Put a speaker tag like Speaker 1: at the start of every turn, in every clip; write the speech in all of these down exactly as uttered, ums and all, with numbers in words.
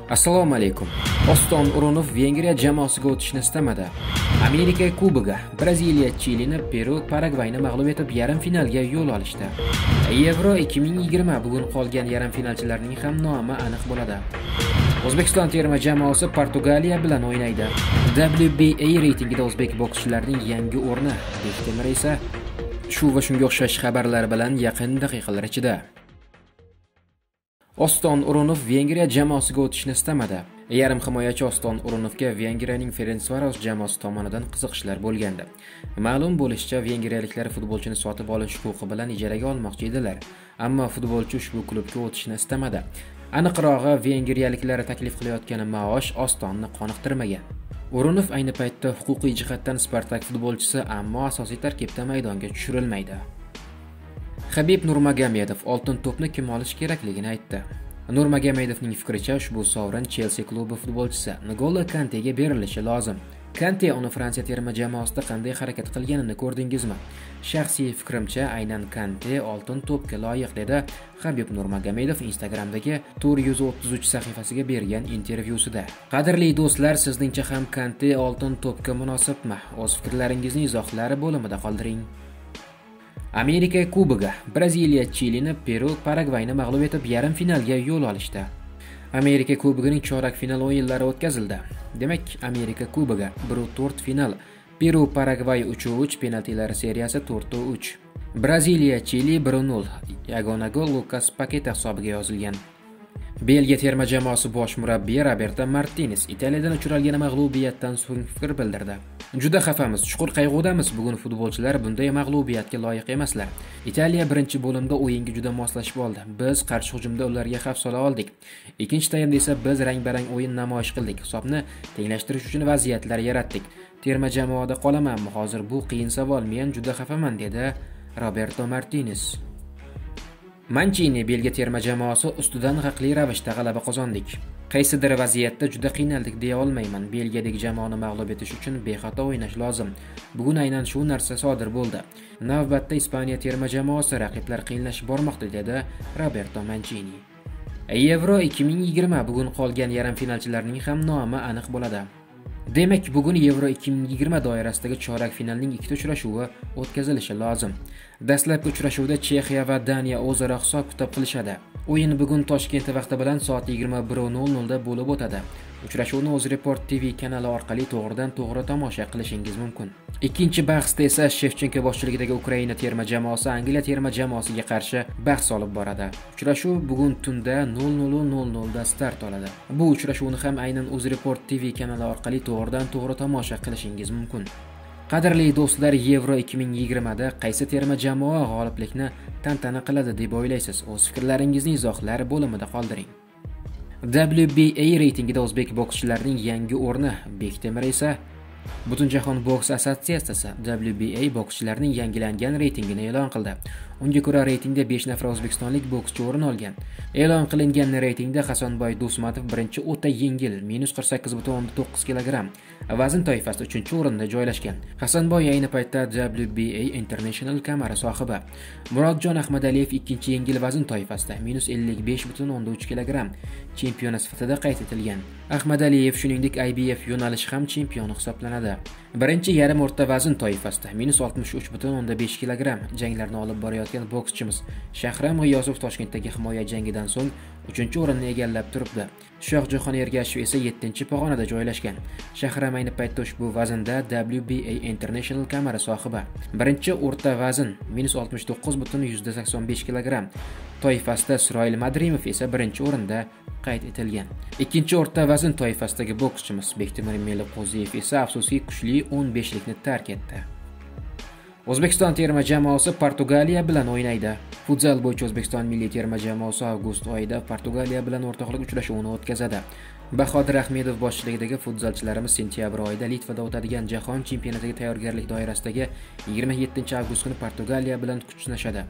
Speaker 1: Assalomu alaykum. Oston O'runov Vengriya jamoasiga o'tishni istamadi. Amerika Kubogi Braziliya Chilini, Peru Paragvayni mag'lub etib yarim finalga yo'l olishdi. Euro ikki ming yigirma bugun qolgan yarim finalchilarning ham nomi aniq bo'ladi. O'zbekiston terma jamoasi Portugaliya bilan o'ynaydi. W B A reytingida o'zbek bokschilarining yangi o'rni Bektemir esa shu va shunga o'xshash xabarlar bilan yaqin daqiqalar ichida. Oston O'runov Vengriya jamoasiga o'tishni istamadi. Yarim himoyachi Oston O'runovga Vengriyaning Ferencvaros jamoasi tomonidan qiziqishlar bo'lgandi. Ma'lum bo'lishicha, vengriyaliklar futbolchini sotib olish huquqi bilan ijaraga olmoqchi edilar, ammo futbolchi ushbu klubga o'tishni istamadi. Aniqrog'i, vengriyaliklar taklif qilayotgan maosh Ostonni qoniqtirmagan. O'runov ayni paytda huquqiy jihatdan Spartak futbolchisi, ammo asosiy tarkibda maydonga tushirilmaydi. Habib Nurmagomedov oltin to'pni kim olish kerakligini aytdi. Nurmagomedovning fikricha, ushbu sovrin Chelsea klubi futbolchisi N'Golo Kantega berilishi lozim. Kante uni Fransiya terma jamoasida qanday harakat qilganini ko'rdingizmi? Shaxsiy fikrimcha, aynan Kante oltin to'pga loyiq, dedi Habib Nurmagomedov Instagramdagi to'rt yuz o'ttiz uch sahifasiga bergan intervyusida. Qadrli do'stlar, sizningcha ham Kante oltin to'pga munosibmi? O'z fikrlaringizni izohlar bo'limida qoldiring. Amerika Kubogi Braziliya Chilini, Peru Paragvayni mag'lub etib yarim finalga yo'l olishdi. Amerika Kubogining chorak final o'yinlari o'tkazildi. Demak, Amerika Kubogi bir to'rt final, Peru Paragvay uch uch, penaltilar seriyasi to'rt uch. Braziliya Chili bir nol, yagona gol Lucas Paqueta hisobiga yozilgan. Belgiya terma jamoasi bosh murabbiyi Roberto Martinez Italiyadan uchralgan mag'lubiyatdan so'ng fikr bildirdi. Juda xafamiz, chuqur qayg'udamiz. Bugun futbolchilar bunday mag'lubiyatga loyiq emaslar. Italiya birinchi bo'limda o'yinga juda moslashib oldi. Biz qarshi hujumda ularga xavf sola oldik. Ikkinchi taymda esa biz rang-barang o'yin namoyish qildik. Hisobni tenglashtirish uchun vaziyatlar yaratdik. Terma jamoada qolamanmi? Hozir bu qiyin savol. Men juda xafaman, dedi Roberto Martinez. Mancini Belgiya terma jamoasi ustidan haqli ravishda g'alaba qozondik. Qaysidir vaziyatda juda qiynaldik deya olmayman. Belgiyadagi jamoani mag'lub etish uchun bexato o'ynash lozim. Bugun aynan shu narsa sodir bo'ldi. Navbatda Ispaniya terma jamoasi raqiblar qiyinlashib bormoqda, dedi Roberto Mancini. Euro ikki ming yigirma bugun qolgan yarim finalchilarning ham nomi aniq bo'ladi. Demak, bugun Euro ikki ming yigirma doirasidagi chorak finalning ikkita uchrashuvi o'tkazilishi lozim. Dastlabki uchrashuvda Chexiya va Daniya o'zaro hisob-kitob qilishadi. O'yin bugun Toshkent vaqti bilan soat yigirma bir nol nol da bo'lib o'tadi. Uchrashuvni UzReport T V kanali orqali to'g'ridan-to'g'ri tomosha qilishingiz mumkin. Ikkinchi bahsda esa Shevchenko boshchiligidagi Ukraina terma jamoasi Angliya terma jamoasiga qarshi bahs olib boradi. Uchrashuv bugun tunda nol nol nol nol da start oladi. Bu uchrashuvni ham aynan UzReport T V kanali orqali to'g'ridan-to'g'ri tomosha qilishingiz mumkin. Qadrli do'stlar, Euro ikki ming yigirma da qaysi terma jamoa g'oliblikni tantana qiladi deb o'ylaysiz? O'z fikrlaringizni izohlar bo'limida qoldiring. W B A reytingida o'zbek bokschilarining yangi o'rni Bektemir esa Butunjahon boks assotsiatsiyasi W B A bokschilarining yangilangan reytingini e'lon qildi. Unga ko'ra, reytingda besh nafar o'zbekistonlik bokschi o'rin olgan. E'lon qilingan reytingda Hasanboy Do'smatov birinchi o'ta yengil minus qirq sakkiz butun o'ndan to'qqiz kilogramm vazn toifasida uchinchi o'rinda joylashgan. Hasanboy ayni paytda W B A International kamari sohibi. Murodjon Ahmadaliyev ikkinchi yengil vazn toifasida minus ellik besh butun o'ndan uch kilogramm chempioni sifatida qayd etilgan. Ahmadaliyev shuningdek I B F yo'nalishi ham chempioni hisoblanadi. Birinchi yarim o'rta vazn toifasida minus oltmish uch butun o'ndan besh kilogramm janglarni olib borayotgan bokschimiz Shahram G'iyosov Toshkentdagi himoya jangidan so'ng uchinchi o'rinni egallab turibdi. Shohjahon Ergashev esa yettinchi pog'onada joylashgan. Shahram ayni paytda ushbu vaznda W B A International kamari sohibi. Birinchi o'rta vazn minus oltmish to'qqiz butun yuzda sakson besh kilogramm toifasida Isroil Madrimov esa birinchi o'rinda qayd etilgan. Ikkinchi o'rta vazn toifasidagi bokschimiz Bektemir Meliqo'ziyev esa afsuski kuchli o'n beshlikni tark etdi. O'zbekiston terma jamoasi Portugaliya bilan o'ynaydi. Futzal bo'yicha O'zbekiston milliy terma jamoasi avgust oyida Portugaliya bilan o'rtoqlik uchrashuvini o'tkazadi. Bahodir Ahmedov boshchiligidagi futzalchilarimiz sentyabr oyida Litvada o'tadigan jahon chempionatiga tayyorgarlik doirasidagi yigirma yettinchi avgust kuni Portugaliya bilan kuch sinashadi.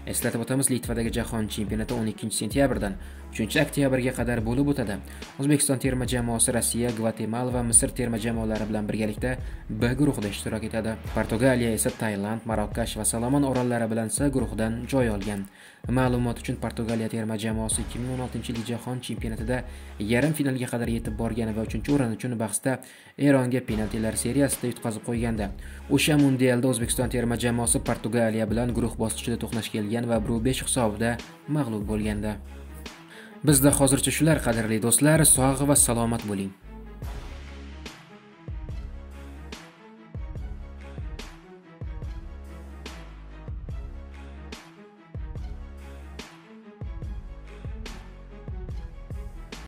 Speaker 1: Eslatib o'tamiz, Litvadagi jahon chempionati o'n ikkinchi sentyabrdan uchinchi oktyabrga qadar bo'lib o'tadi. O'zbekiston terma jamoasi Rossiya, Gvatemala va Misr terma jamoalari bilan birgalikda B guruhida ishtirok etadi. Portugaliya esa Tailand, Marokash va Solomon orollari bilan C guruhidan joy olgan. Ma'lumot uchun, Portugaliya terma jamoasi ikki ming o'n oltinchi yil jahon chempionatida yarim finalga qadar yetib borgan va uchinchi o'rin uchun bahsda Eronga penaltilar seriyasida yutqazib qo'ygandi. O'sha mundialda O'zbekiston terma jamoasi Portugaliya bilan guruh bosqichida to'qnash kelgan va bir besh hisobida mag'lub bo'lgandi. Bizda hozircha shular, qadrli do'stlar, sog' va salomat bo'ling.